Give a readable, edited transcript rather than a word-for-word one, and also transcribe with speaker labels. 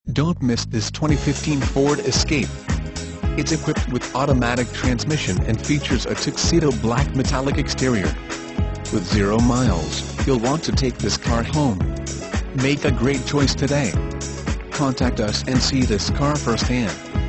Speaker 1: Don't miss this 2015 Ford Escape. It's equipped with automatic transmission and features a tuxedo black metallic exterior. With 0 miles, you'll want to take this car home. Make a great choice today. Contact us and see this car firsthand.